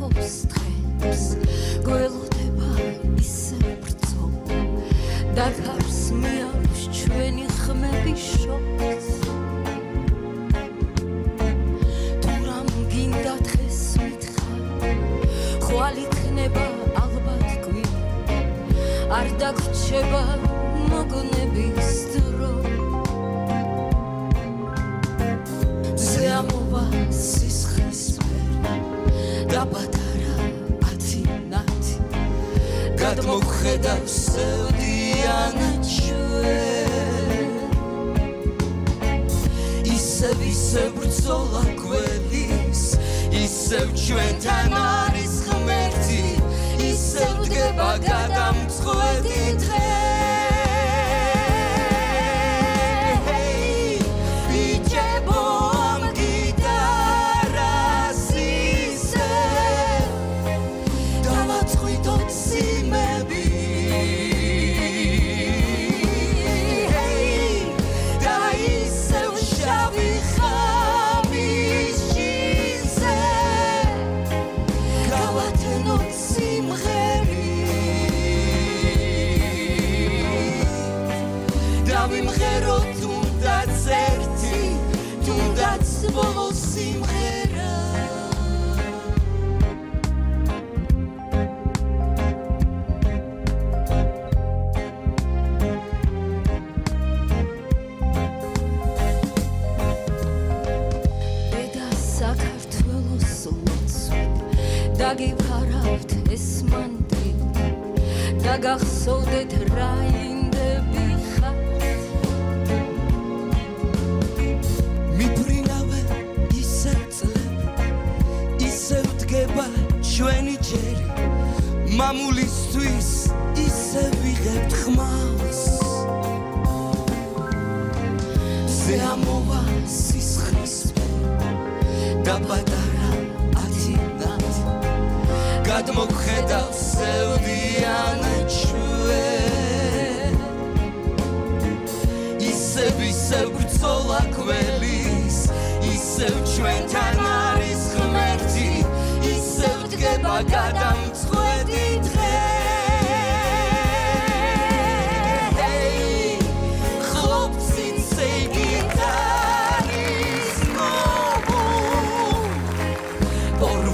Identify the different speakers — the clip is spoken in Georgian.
Speaker 1: თავს დღეს გველოდება ისე ბრძოლა და ქარს მიაქვს ჩვენი ხმების შორს თუ რამ გინდა დღეს მითხარ ხვალ იქნება ალბათ გვიან არ დაგვრჩება მოგონების დრო ზეამობა სისხლის და პატარა ათინათი გადმოგხედავს სევდიან ჩვენ ისევ ბრძოლა გველის ისევ ჩვენთან არის ღმერთი ისევ დგება გადამწყვეტი დღე ბოლო სიმღერა დედა საქართველოს ლოცვით დაგიფარავთ ეს მანდრი და გახსოვდეთ რა ინდები ჩვენი ჯერი მამულისთვის ისე ვიღებთ ხმალს ზეამოვა სისხლის და პატარა ათინათი გადმოგხედავს სევდიან ჩვენ ისევ ბრძოლა გველის ისევ ჩვენთან არის ღმერთი დგება გადამწყვეტი დღე ხლობცი ცეგით არის მოვუ ორ